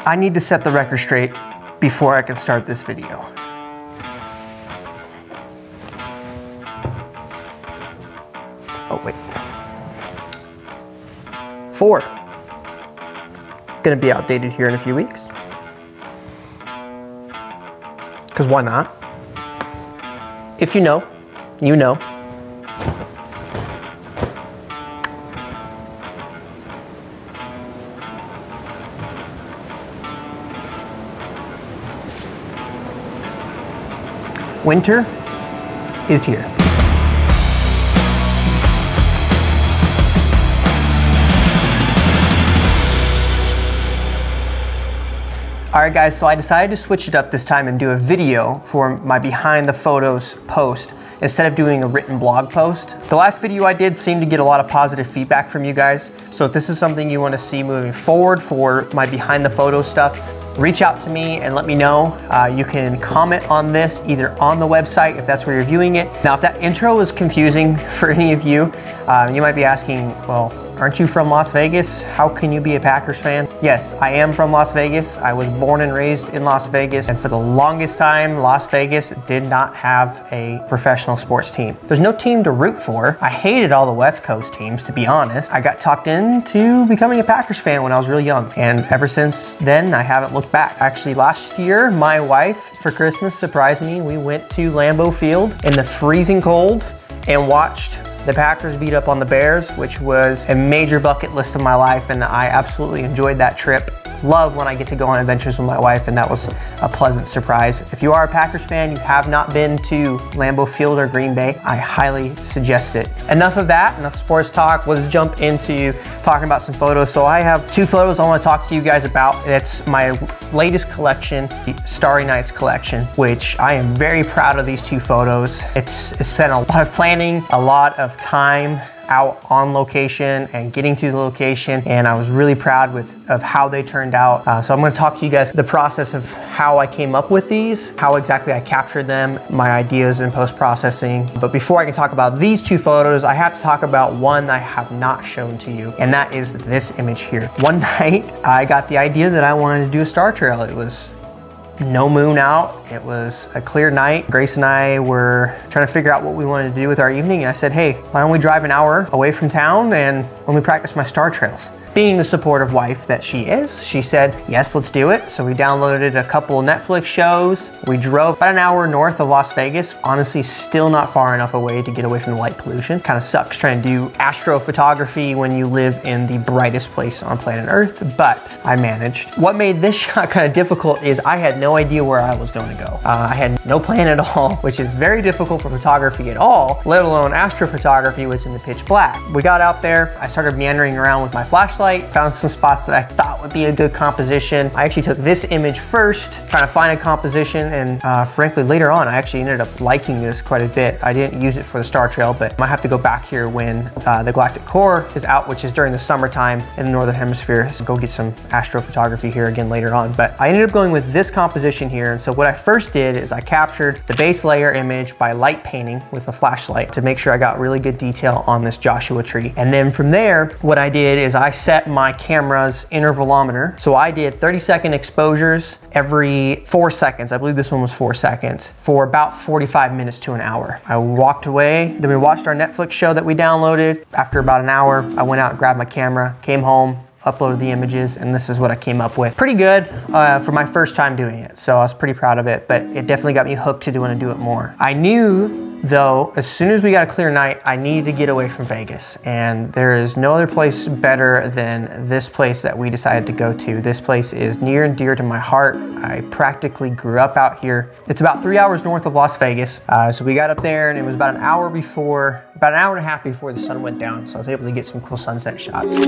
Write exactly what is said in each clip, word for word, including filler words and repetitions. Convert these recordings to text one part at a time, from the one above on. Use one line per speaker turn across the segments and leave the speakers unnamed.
I need to set the record straight before I can start this video. Oh, wait. Four. Gonna be outdated here in a few weeks. Because why not? If you know, you know. Winter is here. Alright guys, so I decided to switch it up this time and do a video for my behind the photos post instead of doing a written blog post. The last video I did seemed to get a lot of positive feedback from you guys, so if this is something you want to see moving forward for my behind the photos stuff, reach out to me and let me know. Uh, you can comment on this either on the website if that's where you're viewing it. Now, if that intro is confusing for any of you, uh, you might be asking, well, aren't you from Las Vegas? How can you be a Packers fan? Yes, I am from Las Vegas. I was born and raised in Las Vegas, and for the longest time, Las Vegas did not have a professional sports team. There's no team to root for. I hated all the West Coast teams, to be honest. I got talked into becoming a Packers fan when I was really young, and ever since then, I haven't looked back. Actually, last year, my wife, for Christmas, surprised me. We went to Lambeau Field in the freezing cold and watched the Packers beat up on the Bears, which was a major bucket list of my life, and I absolutely enjoyed that trip. Love when I get to go on adventures with my wife, and that was a pleasant surprise. If you are a Packers fan, you have not been to Lambeau Field or Green Bay, I highly suggest it. Enough of that, enough sports talk. Let's jump into talking about some photos. So I have two photos I want to talk to you guys about. It's my latest collection, the Starry Nights collection, which I am very proud of these two photos. It's, it's been a lot of planning, a lot of time out on location and getting to the location, and I was really proud with of how they turned out. Uh, so I'm going to talk to you guys the process of how I came up with these, how exactly I captured them, my ideas in post-processing. But before I can talk about these two photos, I have to talk about one I have not shown to you, and that is this image here. One night I got the idea that I wanted to do a star trail. It was no moon out. It was a clear night. Grace and I were trying to figure out what we wanted to do with our evening, and I said, hey, why don't we drive an hour away from town and let me practice my star trails? Being the supportive wife that she is, she said, yes, let's do it. So we downloaded a couple Netflix shows. We drove about an hour north of Las Vegas. Honestly, still not far enough away to get away from the light pollution. Kind of sucks trying to do astrophotography when you live in the brightest place on planet Earth, but I managed. What made this shot kind of difficult is I had no idea where I was going to go. Uh, I had no plan at all, which is very difficult for photography at all, let alone astrophotography, which is in the pitch black. We got out there. I started meandering around with my flashlight, found some spots that I thought would be a good composition. I actually took this image first, trying to find a composition, and uh, frankly, later on, I actually ended up liking this quite a bit. I didn't use it for the star trail, but I might have to go back here when uh, the Galactic Core is out, which is during the summertime in the Northern Hemisphere. So go get some astrophotography here again later on. But I ended up going with this composition here, and so what I first did is I captured the base layer image by light painting with a flashlight to make sure I got really good detail on this Joshua tree. And then from there, what I did is I set my camera's intervalometer. So I did thirty second exposures every four seconds. I believe this one was four seconds for about forty-five minutes to an hour. I walked away, then we watched our Netflix show that we downloaded. After about an hour, I went out and grabbed my camera, came home, uploaded the images, and this is what I came up with. Pretty good uh, for my first time doing it, so I was pretty proud of it, but it definitely got me hooked to want to do it more. I knew, though, as soon as we got a clear night, I needed to get away from Vegas, and there is no other place better than this place that we decided to go to. This place is near and dear to my heart. I practically grew up out here. It's about three hours north of Las Vegas, uh, so we got up there, and it was about an hour before, about an hour and a half before the sun went down, so I was able to get some cool sunset shots.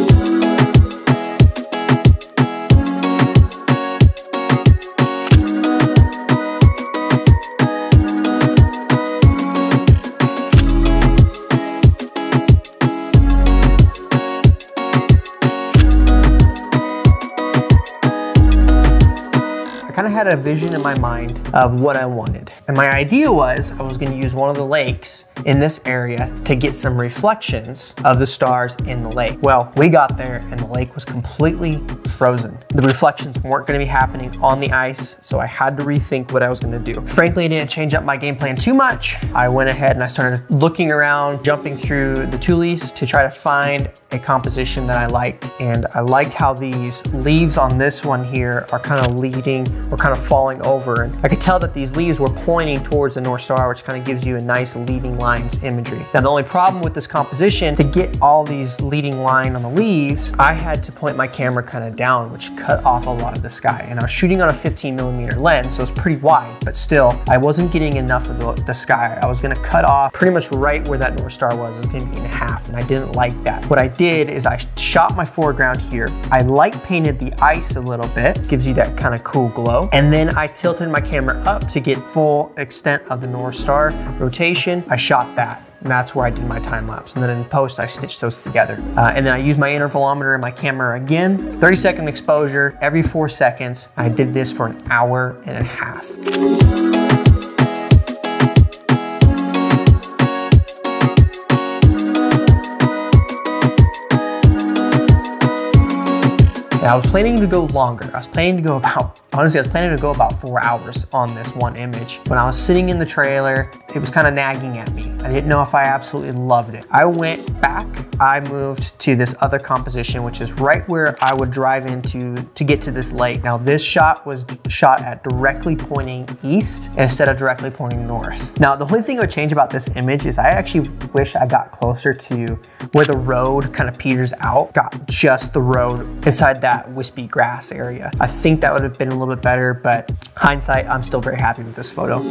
kind of had a vision in my mind of what I wanted. And my idea was I was going to use one of the lakes in this area to get some reflections of the stars in the lake. Well, we got there and the lake was completely frozen. The reflections weren't going to be happening on the ice, so I had to rethink what I was going to do. Frankly, I didn't change up my game plan too much. I went ahead and I started looking around, jumping through the tules to try to find a composition that I liked. And I like how these leaves on this one here are kind of leading or kind of falling over. And I could tell that these leaves were pointing towards the North Star, which kind of gives you a nice leading lines imagery. Now, the only problem with this composition, to get all these leading line on the leaves, I had to point my camera kind of down, which cut off a lot of the sky. And I was shooting on a fifteen millimeter lens, so it's pretty wide, but still, I wasn't getting enough of the, the sky. I was gonna cut off pretty much right where that North Star was. It was gonna be in half, and I didn't like that. What I did is I shot my foreground here. I light painted the ice a little bit, gives you that kind of cool glow. And then I tilted my camera up to get full extent of the North Star rotation. I shot that. And that's where I did my time lapse. And then in post, I stitched those together. Uh, and then I used my intervalometer and my camera again, thirty second exposure every four seconds. I did this for an hour and a half. I was planning to go longer. I was planning to go about, honestly, I was planning to go about four hours on this one image. When I was sitting in the trailer, it was kind of nagging at me. I didn't know if I absolutely loved it. I went back, I moved to this other composition, which is right where I would drive into to get to this lake. Now, this shot was shot at directly pointing east instead of directly pointing north. Now, the only thing I would change about this image is I actually wish I got closer to where the road kind of peters out, got just the road inside that wispy grass area. I think that would have been a little bit better, but hindsight, I'm still very happy with this photo.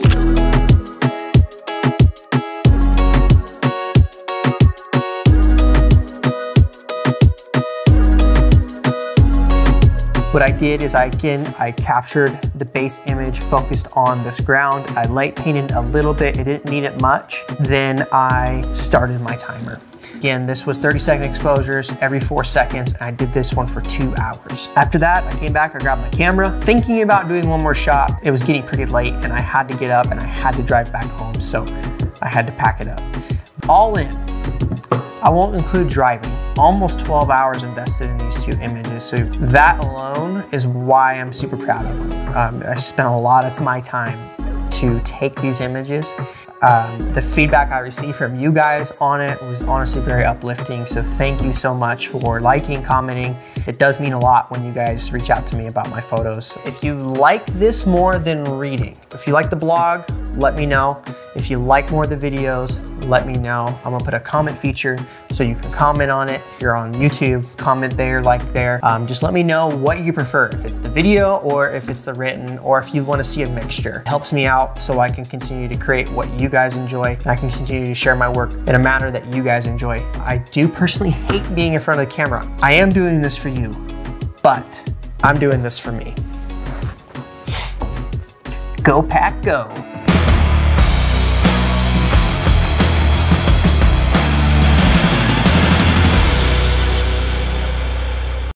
What I did is I, again, I captured the base image, focused on this ground. I light painted a little bit, it didn't need it much. Then I started my timer. Again, this was thirty second exposures every four seconds, and I did this one for two hours. After that, I came back, I grabbed my camera, thinking about doing one more shot. It was getting pretty late and I had to get up and I had to drive back home, so I had to pack it up. All in, I won't include driving, almost twelve hours invested in these two images, so that alone is why I'm super proud of them. Um, I spent a lot of my time to take these images. Um, the feedback I received from you guys on it was honestly very uplifting, so thank you so much for liking, commenting. It does mean a lot when you guys reach out to me about my photos. If you like this more than reading, if you like the blog, let me know. If you like more of the videos, let me know. I'm gonna put a comment feature so you can comment on it. If you're on YouTube, comment there, like there. Um, just let me know what you prefer, if it's the video or if it's the written, or if you wanna see a mixture. It helps me out so I can continue to create what you guys enjoy, and I can continue to share my work in a manner that you guys enjoy. I do personally hate being in front of the camera. I am doing this for you, but I'm doing this for me. Go Pack Go.